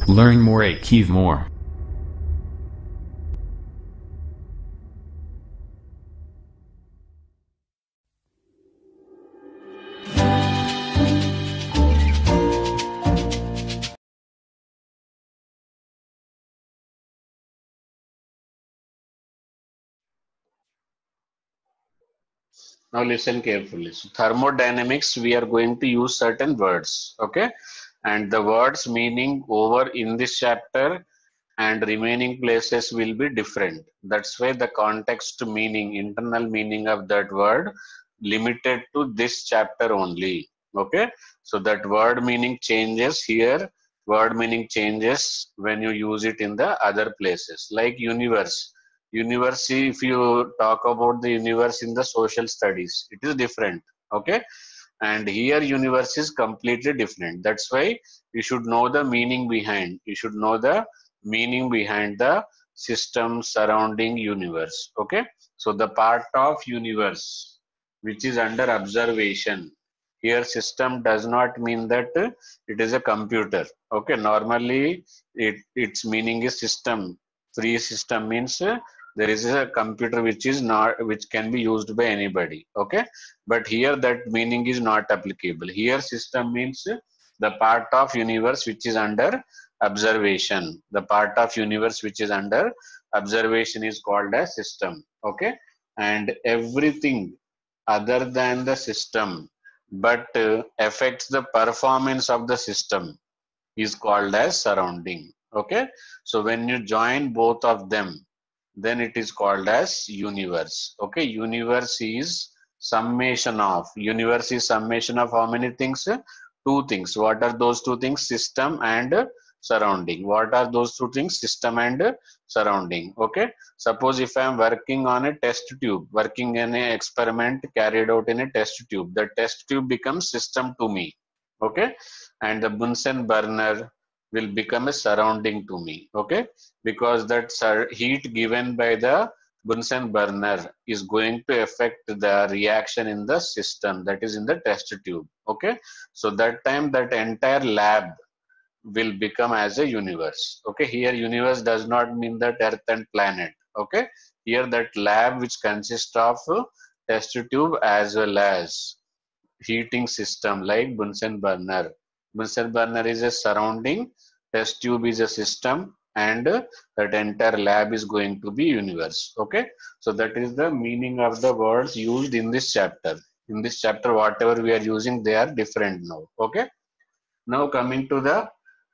Learn more, achieve more. Now listen carefully. So thermodynamics, we are going to use certain words, okay? And the words meaning over in this chapter and remaining places will be different. That's why the context meaning, internal meaning of that word limited to this chapter only. Okay, so that word meaning changes here. Word meaning changes when you use it in the other places, like universe. Universe, if you talk about the universe in the social studies, it is different. Okay, and here universe is completely different. That's why you should know the meaning behind. You should know the meaning behind the system surrounding universe. Okay, so the part of universe which is under observation, here system does not mean that it is a computer. Okay, normally its meaning is system. Free system means there is a computer which is not, which can be used by anybody. Okay, but here that meaning is not applicable. Here system means the part of universe which is under observation. The part of universe which is under observation is called as system. Okay, and everything other than the system but affects the performance of the system is called as surrounding. Okay, so when you join both of them, then it is called as universe. Okay, universe is summation of, universe is summation of how many things? Two things. What are those two things? System and surrounding. What are those two things? System and surrounding. Okay, suppose if I am working on a test tube, working in an experiment carried out in a test tube, the test tube becomes system to me. Okay, and the Bunsen burner will become a surrounding to me. Okay, because that heat given by the Bunsen burner is going to affect the reaction in the system, that is in the test tube. Okay, so that time that entire lab will become as a universe. Okay, here universe does not mean that earth and planet. Okay, here that lab which consists of test tube as well as heating system like Bunsen burner. Bunsen burner is a surrounding, test tube is a system, and that entire lab is going to be universe. Okay, so that is the meaning of the words used in this chapter. In this chapter, whatever we are using, they are different now. Okay, now coming to the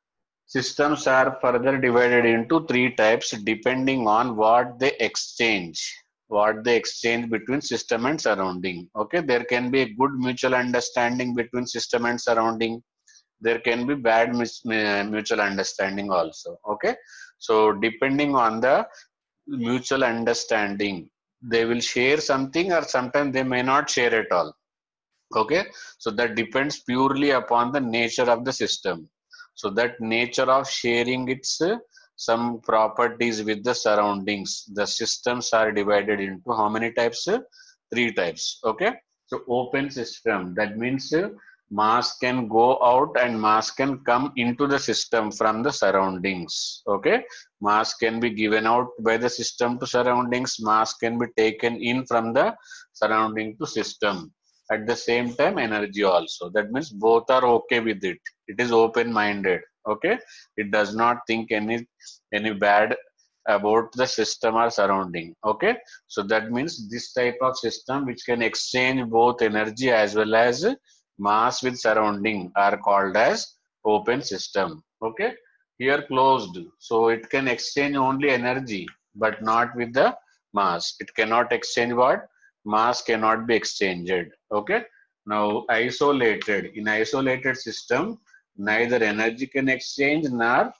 systems are further divided into three types depending on what they exchange. What they exchange between system and surrounding. Okay, there can be a good mutual understanding between system and surrounding. There can be bad mutual understanding also. Okay, so depending on the mutual understanding, they will share something or sometimes they may not share at all. Okay, so that depends purely upon the nature of the system. So that nature of sharing its some properties with the surroundings, the systems are divided into how many types? Three types. Okay, so open system, that means mass can go out and mass can come into the system from the surroundings. Okay, mass can be given out by the system to surroundings, mass can be taken in from the surrounding to system. At the same time energy also, that means both are okay with it. It is open minded. Okay, it does not think any bad about the system or surrounding. Okay, so that means this type of system which can exchange both energy as well as mass with surrounding are called as open system. Okay, here closed, so it can exchange only energy but not with the mass. It cannot exchange what? Mass cannot be exchanged. Okay, now isolated, in isolated system neither energy can exchange nor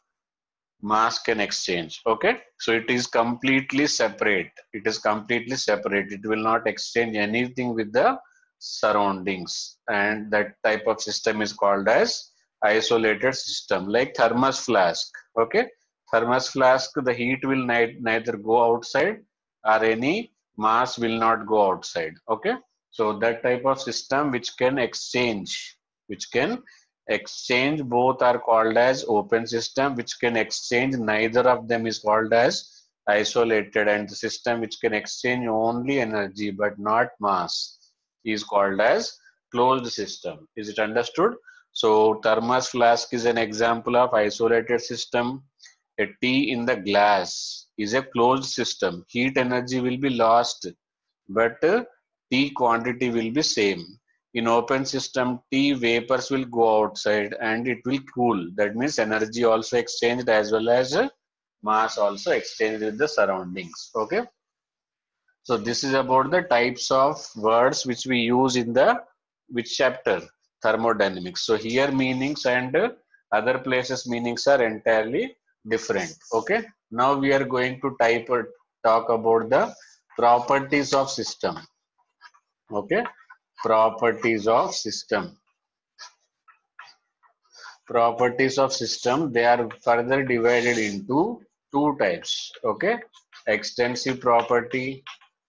mass can exchange. Okay, so it is completely separate. It is completely separate. It will not exchange anything with the surroundings, and that type of system is called as isolated system, like thermos flask. Okay, thermos flask, the heat will neither go outside or any mass will not go outside. Okay, so that type of system which can exchange, which can exchange both are called as open system, which can exchange neither of them is called as isolated, and the system which can exchange only energy but not mass is called as closed system. Is it understood? So thermos flask is an example of isolated system. A tea in the glass is a closed system. Heat energy will be lost, but tea quantity will be same. In open system, tea vapors will go outside and it will cool. That means energy also exchanged as well as mass also exchanged with the surroundings. Okay. So this is about the types of words which we use in the which chapter? Thermodynamics. So here meanings and other places meanings are entirely different. Okay. Now we are going to talk about the properties of system. Okay. Properties of system. Properties of system, they are further divided into two types. Okay. Extensive property.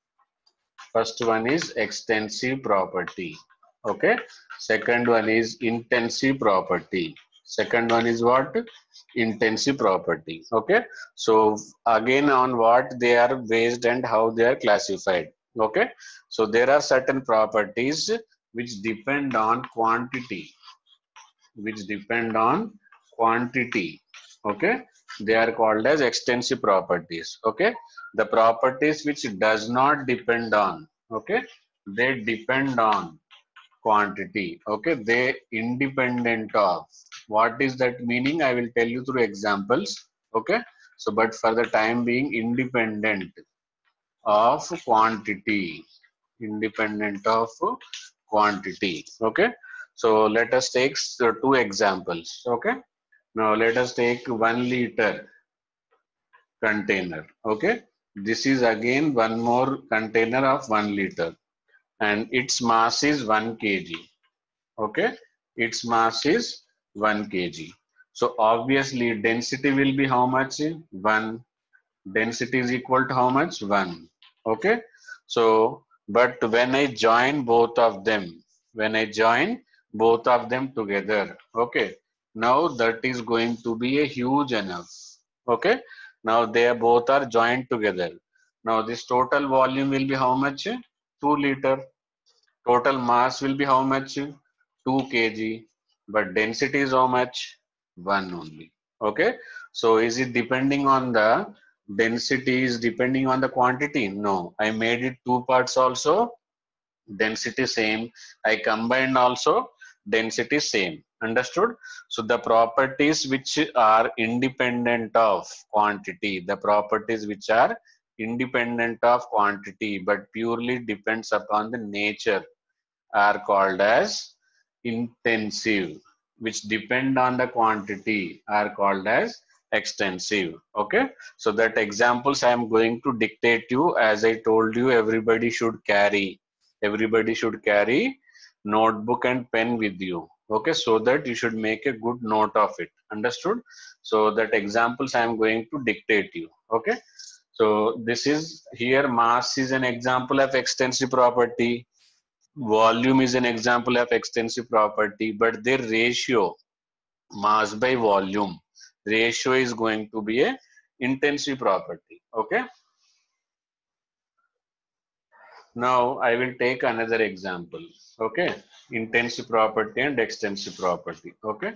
First one is extensive property. Okay. Second one is intensive property. Second one is what? Intensive property. Okay. So again, on what they are based and how they are classified. Okay. So there are certain properties which depend on quantity. Which depend on quantity. Okay. They are called as extensive properties. Okay. The properties which does not depend on, okay, they depend on quantity. Okay. They independent of. What is that meaning? I will tell you through examples. Okay. So but for the time being, independent of quantity. Independent of quantity. Okay. So let us take two examples. Okay. Now let us take 1 liter container. Okay. This is again one more container of 1 liter and its mass is 1 kg. Okay. Its mass is 1 kg. So obviously density will be how much? 1. Density is equal to how much? 1. Okay. So, but when I join both of them, when I join both of them together, okay, now that is going to be a huge enough. Okay. Now they both are joined together. Now this total volume will be how much? 2 liter. Total mass will be how much? 2 kg. But density is how much? 1 only. Okay. So is it depending on the density is depending on the quantity? No. I made it two parts also. Density same. I combined also. Density same. Understood? So the properties which are independent of quantity, the properties which are independent of quantity but purely depends upon the nature are called as intensive, which depend on the quantity are called as extensive. Okay. So that examples I am going to dictate you. As I told you, everybody should carry notebook and pen with you. Okay. So that you should make a good note of it. Understood? So that examples I am going to dictate you. Okay. So this is here mass is an example of extensive property. Volume is an example of extensive property, but their ratio, mass by volume, ratio is going to be a intensive property. Okay. Now I will take another example. Okay. Intensive property and extensive property. Okay.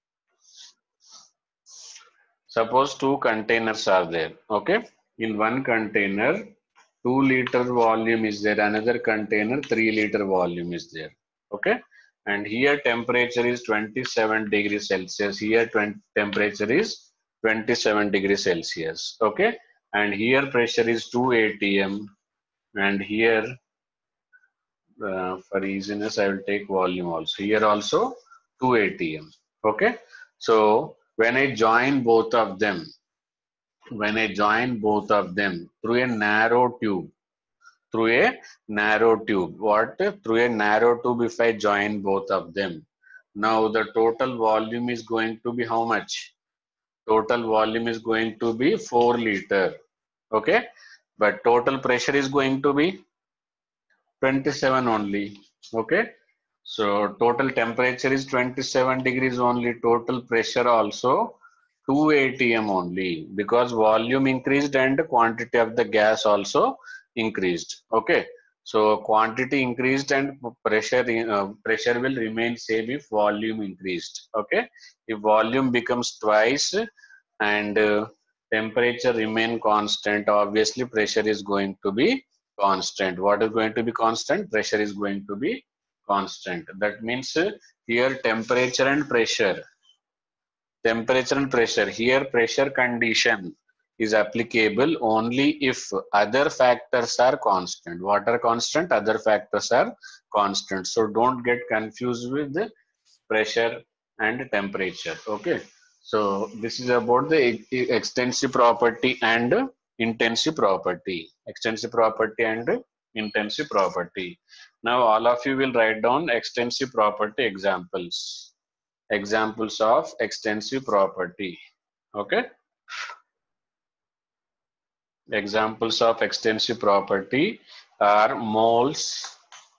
Suppose two containers are there. Okay. In one container, 2 liter volume is there. Another container, 3 liter volume is there. Okay. And here temperature is 27 degrees Celsius. Here temperature is 27 degrees Celsius. Okay. And here pressure is 2 atm. And here, for easiness, I will take volume also. Here also 2 atm. Okay. So when I join both of them, through a narrow tube, what? Through a narrow tube, if I join both of them, now the total volume is going to be how much? Total volume is going to be 4 liter. Okay. But total pressure is going to be 27 only. Okay. So total temperature is 27 degrees only, total pressure also 2 atm only, because volume increased and quantity of the gas also increased. Okay, so quantity increased and pressure will remain same if volume increased. Okay, if volume becomes twice and temperature remain constant, obviously pressure is going to be constant. What is going to be constant? Pressure is going to be constant. That means here temperature and pressure, here pressure condition is applicable only if other factors are constant. What are constant? Other factors are constant. So don't get confused with the pressure and temperature. Okay, so this is about the extensive property and intensive property. Extensive property and intensive property. Now all of you will write down extensive property examples. Examples of extensive property. Okay, examples of extensive property are moles.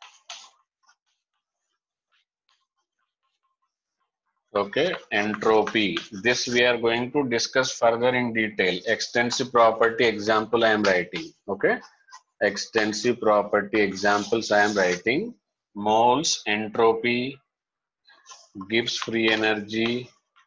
Okay, entropy. This we are going to discuss further in detail. Extensive property example I am writing. Okay, extensive property examples I am writing. Moles, entropy, Gibbs free energy,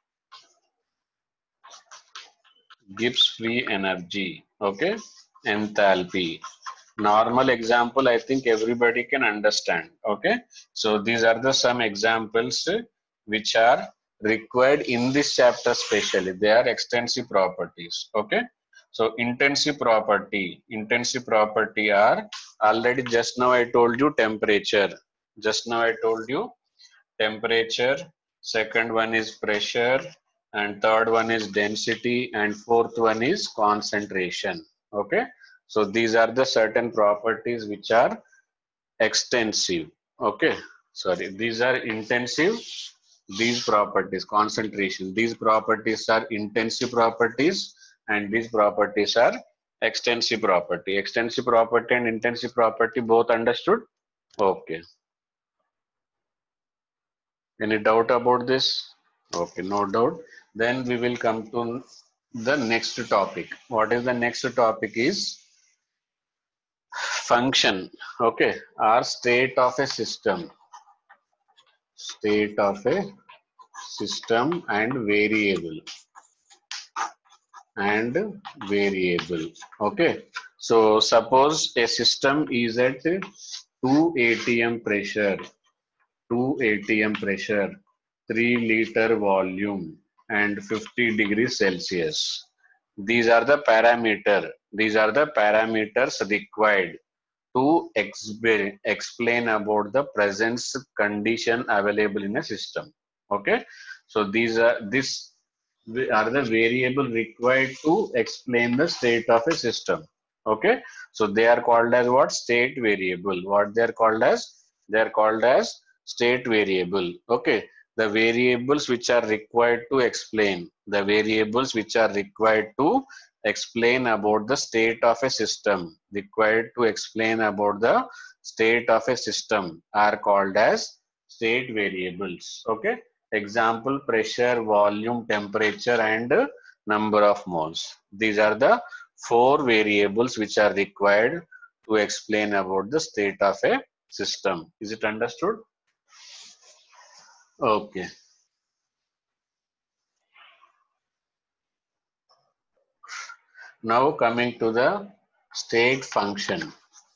okay, enthalpy. Normal example, I think everybody can understand. Okay, so these are the some examples which are required in this chapter specially. They are extensive properties. Okay, so intensive property are already just now I told you temperature. Just now I told you temperature, second one is pressure, and third one is density, and fourth one is concentration. Okay, so these are the certain properties which are extensive. Okay, sorry, these are intensive. These properties, concentration, these properties are intensive properties, and these properties are extensive property. Extensive property and intensive property both understood? Okay. Any doubt about this? Okay, no doubt. Then we will come to the next topic. What is the next topic is function. Okay, or state of a system. State of a system and variable. Okay, so suppose a system is at 2 atm pressure, 3 liter volume, and 50 degrees Celsius. These are the parameters required to explain about the presence condition available in a system. Okay, so these are the variable required to explain the state of a system. Okay, so they are called as what? State variable. What they are called as? They are called as state variable. Okay, the variables which are required to explain about the state of a system, are called as state variables. Okay, example: pressure, volume, temperature, and number of moles. These are the 4 variables which are required to explain about the state of a system. Is it understood? Okay. Now coming to the state function.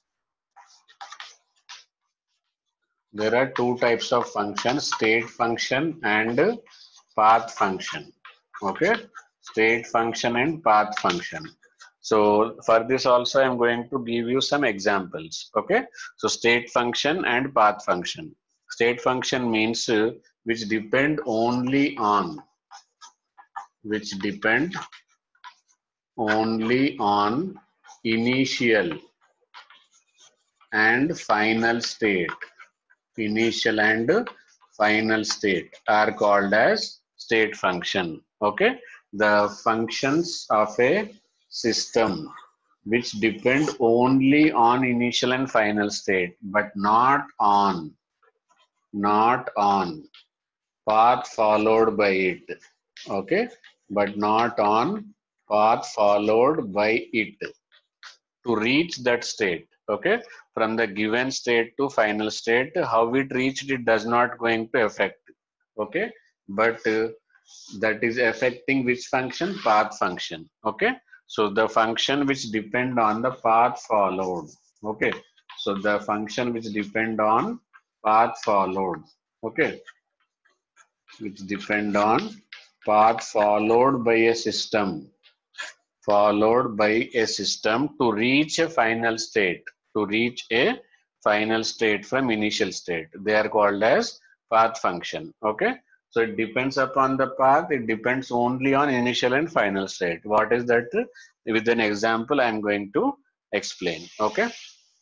There are 2 types of functions: state function and path function. Okay, state function and path function. So for this also I am going to give you some examples. Okay, so state function and path function. State function means which depend only on initial and final state. Initial and final state are called as state function. Okay, the functions of a system which depend only on initial and final state, but not on not on, path followed by it. Okay, but not on, path followed by it to reach that state. Okay, from the given state to final state, how it reached, it does not going to affect. Okay, but that is affecting which function? Path function. Okay, so the function which depend on the path followed. Okay, so the function which depend on path followed. Okay, which depend on path followed by a system, to reach a final state, to reach a final state from initial state, they are called as path function. Okay, so it depends upon the path, it depends only on initial and final state. What is that? With an example I am going to explain. Okay,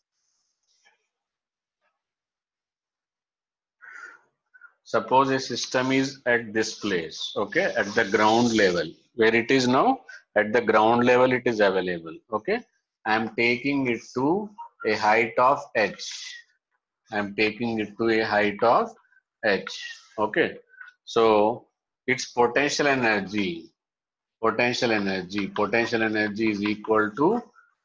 suppose a system is at this place. Okay, at the ground level, where it is now, at the ground level it is available. Okay, I am taking it to a height of h. I am taking it to a height of h. Okay, so its potential energy is equal to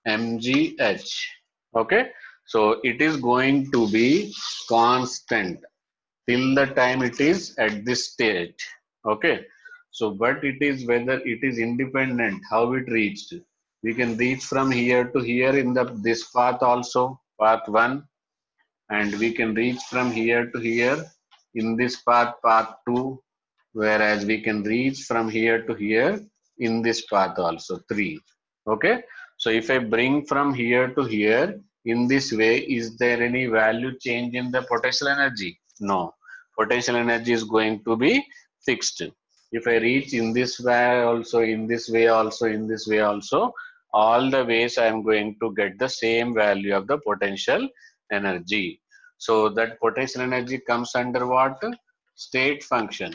mgh. Okay, so it is going to be constant till the time it is at this state. Okay, so but it is whether it is independent, how it reached. We can reach from here to here in the this path also, path 1, and we can reach from here to here in this path, path 2, whereas we can reach from here to here in this path also, 3. Okay, so if I bring from here to here in this way, is there any value change in the potential energy? No, potential energy is going to be fixed. If I reach in this way also, in this way also, in this way also, all the ways I am going to get the same value of the potential energy. So that potential energy comes under what? State function.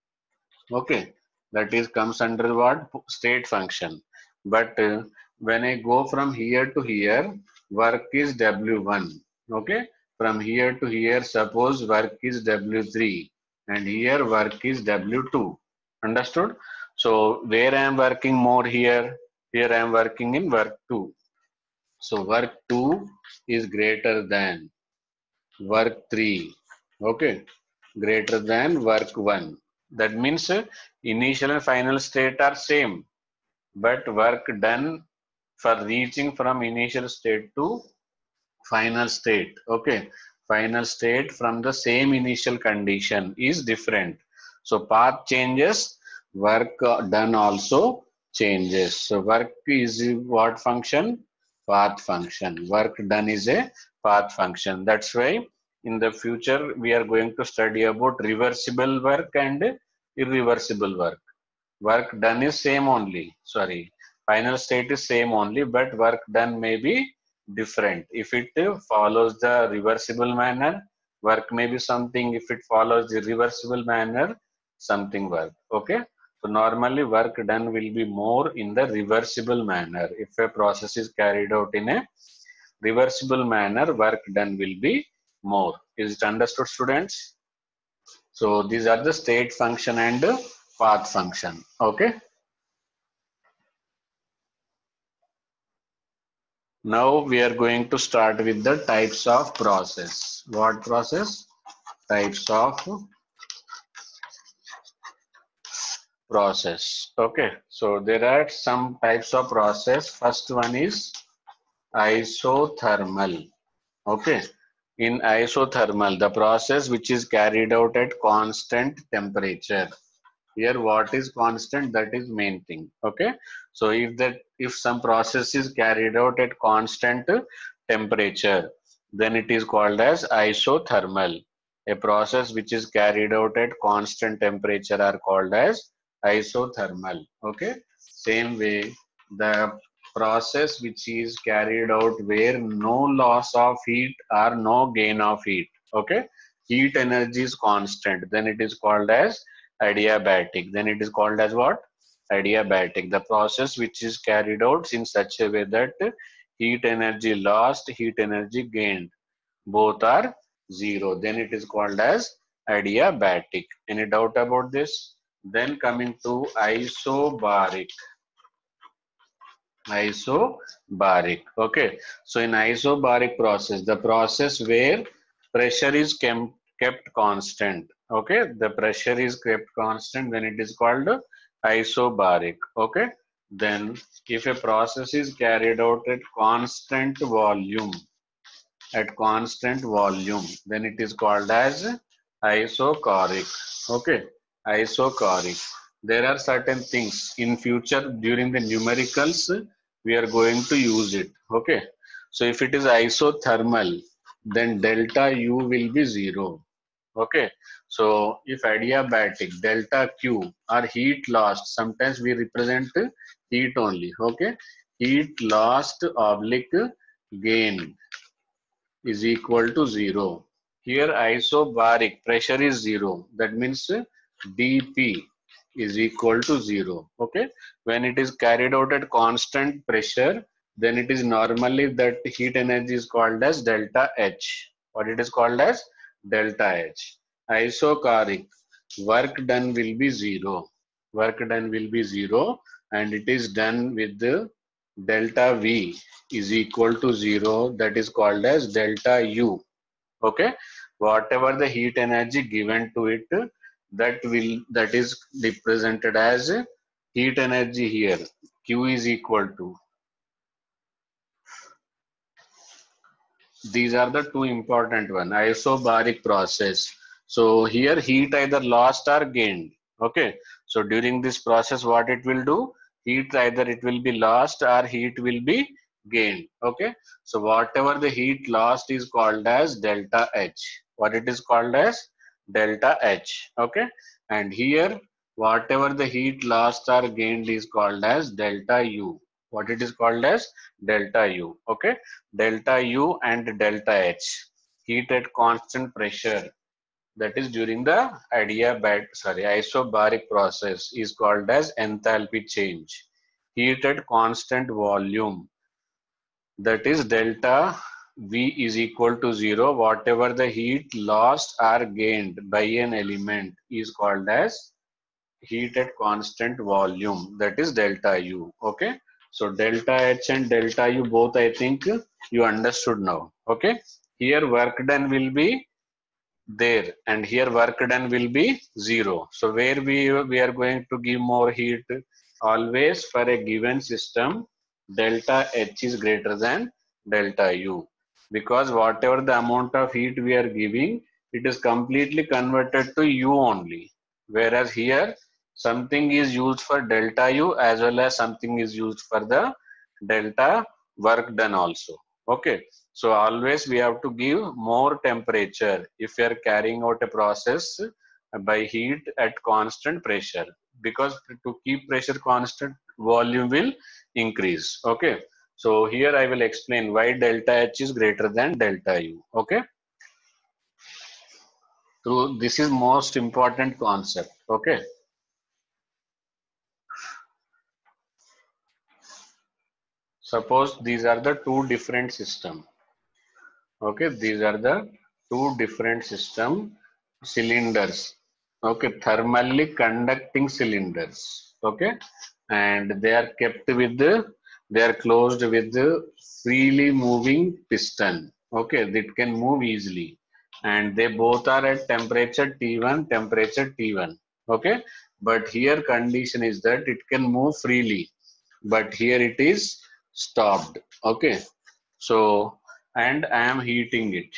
Okay, that is comes under what? State function. But when I go from here to here, work is W1. Okay, from here to here, suppose work is W3, and here work is W2. Understood? So where I am working more here? Here I am working in work 2. So work 2 is greater than work 3. Okay, greater than work 1. That means initial and final state are same, but work done for reaching from initial state to final state. Okay, final state from the same initial condition is different. So path changes, work done also changes. So work is what function? Path function. Work done is a path function. That's why in the future we are going to study about reversible work and irreversible work. Work done is same only. Sorry, final state is same only, but work done may be different. If it follows the reversible manner, work may be something. If it follows the reversible manner, something work. Okay. So normally work done will be more in the reversible manner. If a process is carried out in a reversible manner, work done will be more. Is it understood, students? So these are the state function and path function. Okay. Now we are going to start with the types of process. What process? Types of process. Okay, so there are some types of process. First one is isothermal. Okay, in isothermal, the process which is carried out at constant temperature. Here what is constant? That is main thing. Okay, so if some process is carried out at constant temperature, then it is called as isothermal. A process which is carried out at constant temperature are called as isothermal. Okay, same way the process which is carried out where no loss of heat or no gain of heat. Okay, heat energy is constant, then it is called as adiabatic. Then it is called as what? Adiabatic. The process which is carried out in such a way that heat energy lost, heat energy gained, both are 0. Then it is called as adiabatic. Any doubt about this? Then coming to isobaric. Isobaric. Okay. So in isobaric process, the process where pressure is kept constant. Okay. The pressure is kept constant, then it is called isobaric. Okay. Then if a process is carried out at constant volume, then it is called as isochoric. Okay. Isochoric. There are certain things in future during the numericals we are going to use it. Okay. So if it is isothermal, then delta U will be 0. Okay. So if adiabatic, delta Q or heat lost, sometimes we represent heat only. Okay. Heat lost oblique gain is equal to 0. Here isobaric pressure is 0. That means dP is equal to 0. Okay. When it is carried out at constant pressure, then it is normally that heat energy is called as delta H. What it is called as? Delta H. Isochoric, work done will be 0. Work done will be 0 and it is done with the delta V is equal to 0. That is called as delta U. Okay. Whatever the heat energy given to it, that is represented as heat energy here. Q is equal to. These are the two important one. Isobaric process. So here heat either lost or gained. Okay. So during this process, what it will do? Heat either it will be lost or heat will be gained. Okay. So whatever the heat lost is called as delta H. What it is called as? Delta H. Okay. And here whatever the heat lost or gained is called as delta U. What it is called as? Delta U. Okay. Delta U and delta H. Heat at constant pressure, that is during the isobaric process, is called as enthalpy change. Heat at constant volume, that is delta V is equal to 0. Whatever the heat lost or gained by an element is called as heat at constant volume, that is delta U. Okay. So delta H and delta U both I think you understood now. Okay. Here work done will be there and here work done will be 0. So where we are going to give more heat? Always for a given system, delta H is greater than delta U, because whatever the amount of heat we are giving, it is completely converted to U only. Whereas here something is used for delta U as well as something is used for the delta work done also. Okay. So always we have to give more temperature if we are carrying out a process by heat at constant pressure, because to keep pressure constant, volume will increase. Okay. So here I will explain why delta H is greater than delta U. Okay. So this is most important concept. Okay. Suppose these are the two different systems. Okay, these are the two different system cylinders. Okay, thermally conducting cylinders. Okay, and they are kept with they are closed with the freely moving piston. Okay, that can move easily, and they both are at temperature T1, temperature T1. Okay, but here condition is that it can move freely, but here it is stopped. Okay, so and I am heating it.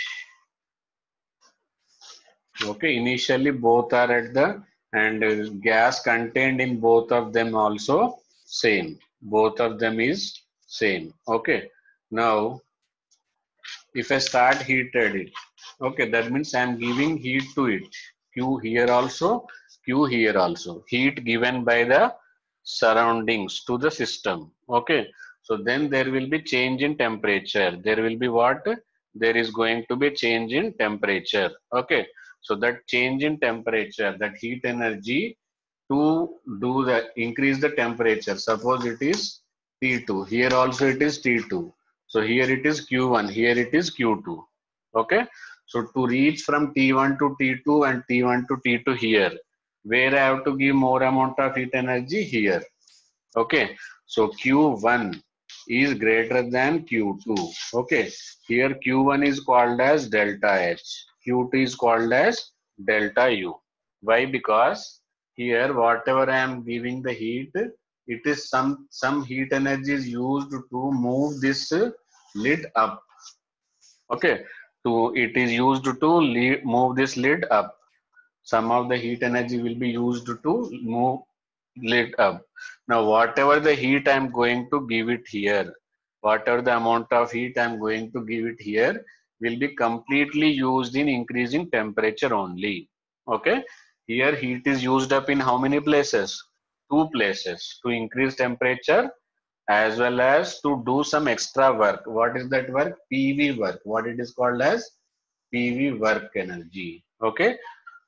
Okay, initially both are at the, and gas contained in both of them also same. Both of them is same. Okay, now if I start heated it, okay, that means I am giving heat to it. Q here also, Q here also. Heat given by the surroundings to the system. Okay, so then there will be change in temperature. There will be what? There is going to be change in temperature. Okay, so that change in temperature, that heat energy to do the increase the temperature. Suppose it is T2. Here also it is T2. So here it is Q1. Here it is Q2. Okay. So to reach from T1 to T2 and T1 to T2 here, where I have to give more amount of heat energy here. Okay, so Q1 is greater than Q2. Okay, here Q1 is called as delta H, Q2 is called as delta U. Why? Because here whatever I am giving the heat, it is some heat energy is used to move this lid up. Okay, so it is used to move this lid up. Some of the heat energy will be used to move lid up. Now whatever the heat I am going to give it here, whatever the amount of heat I am going to give it here will be completely used in increasing temperature only. Okay, here heat is used up in how many places? Two places, to increase temperature as well as to do some extra work. What is that work? PV work. What it is called as? PV work energy. Okay,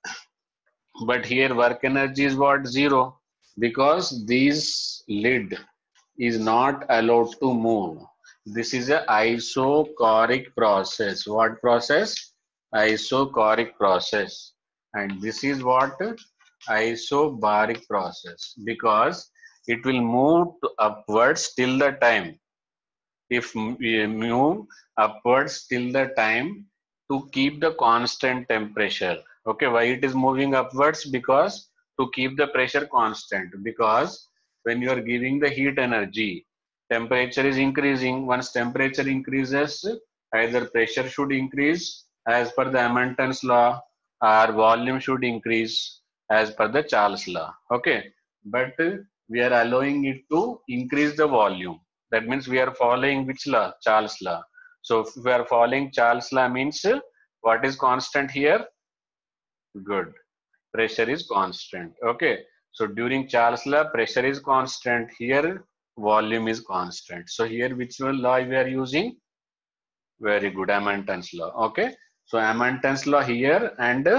but here work energy is what? Zero, because this lid is not allowed to move. This is a isochoric process. What process? Isochoric process. And this is what? Isobaric process, because it will move upwards till the time. If we move upwards till the time to keep the constant temperature. Okay, why it is moving upwards? Because to keep the pressure constant, because when you are giving the heat energy, temperature is increasing. Once temperature increases, either pressure should increase as per the Hamilton's law, or volume should increase as per the Charles law. Okay, but we are allowing it to increase the volume. That means we are following which law? Charles law. So if we are following Charles law means what is constant here? Good. Pressure is constant. Okay. So during Charles law, pressure is constant. Here, volume is constant. So here, which law we are using? Very good. Hamilton's law. Okay. So Hamilton's law here and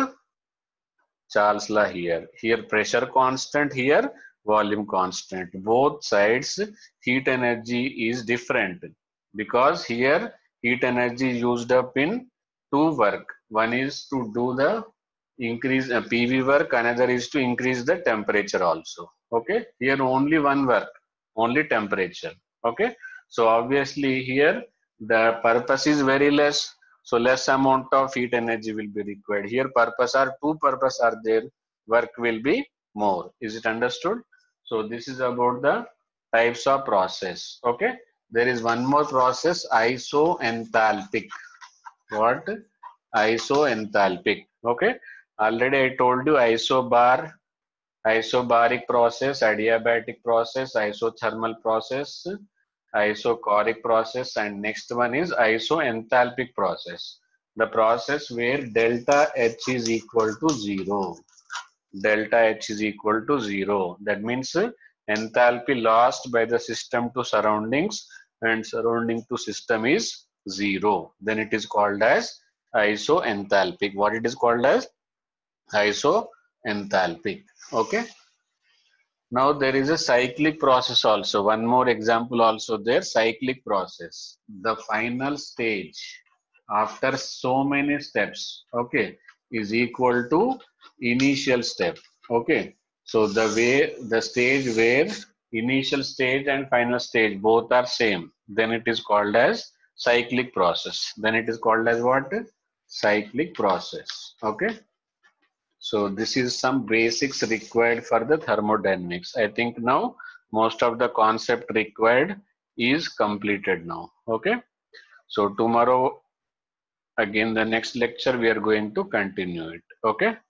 Charles law here. Here pressure constant, here volume constant. Both sides heat energy is different, because here heat energy is used up in two work. One is to do the increase PV work, another is to increase the temperature also. Okay, here only one work, only temperature. Okay, so obviously here the purpose is very less, so less amount of heat energy will be required. Here two purpose are there, work will be more. Is it understood? So this is about the types of process. Okay, there is one more process, isoenthalpic. What? Isoenthalpic. Okay, already I told you isobaric process, adiabatic process, isothermal process, isochoric process, and next one is isoenthalpic process. The process where delta H is equal to 0. Delta H is equal to 0. That means enthalpy lost by the system to surroundings and surrounding to system is 0. Then it is called as isoenthalpic. What it is called as? Isoenthalpic. Okay. Now there is a cyclic process also. One more example also there, cyclic process. The final stage after so many steps, okay, is equal to initial step. Okay. So the stage where initial stage and final stage both are same, then it is called as cyclic process. Then it is called as what? Cyclic process. Okay. So this is some basics required for the thermodynamics. I think now most of the concept required is completed now. Okay. So tomorrow again the next lecture we are going to continue it. Okay.